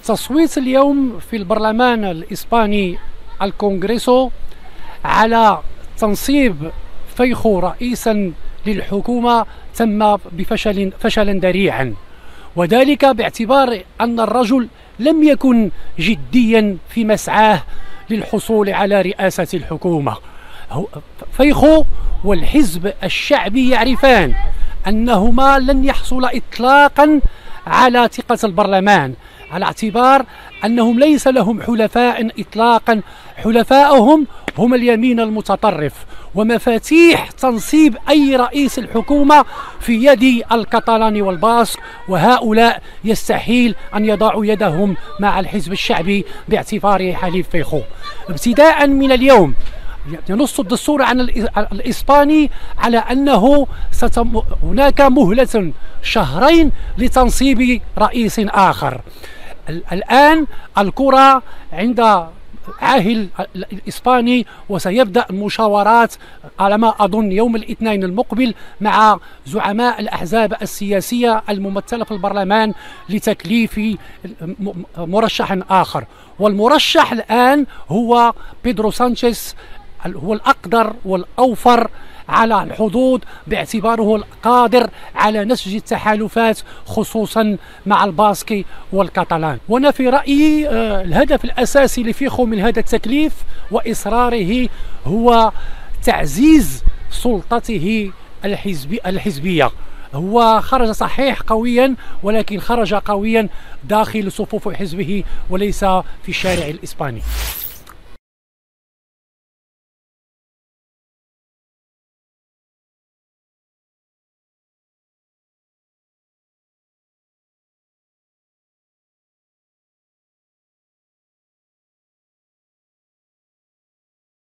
تصويت اليوم في البرلمان الإسباني الكونغريسو على تنصيب فيخو رئيسا للحكومة تم فشلا ذريعا، وذلك باعتبار أن الرجل لم يكن جديا في مسعاه للحصول على رئاسة الحكومة. فيخو والحزب الشعبي يعرفان أنهما لن يحصل إطلاقا على ثقة البرلمان، على اعتبار أنهم ليس لهم حلفاء إطلاقا، حلفاؤهم هم اليمين المتطرف، ومفاتيح تنصيب أي رئيس الحكومة في يد الكتالاني والباسك، وهؤلاء يستحيل أن يضعوا يدهم مع الحزب الشعبي باعتباره حليف فيخو. ابتداء من اليوم ينص الدستور عن الإسباني على أنه هناك مهلة شهرين لتنصيب رئيس آخر. الآن الكرة عند عاهل الإسباني، وسيبدأ المشاورات على ما أظن يوم الاثنين المقبل مع زعماء الأحزاب السياسية الممثلة في البرلمان لتكليف مرشح آخر، والمرشح الآن هو بيدرو سانشيز، هو الأقدر والأوفر على الحظوظ باعتباره القادر على نسج التحالفات خصوصا مع الباسكي والكتالان. وانا في رأيي الهدف الأساسي لفيخو من هذا التكليف وإصراره هو تعزيز سلطته الحزبية. هو خرج صحيح قويا، ولكن خرج قويا داخل صفوف حزبه وليس في الشارع الإسباني.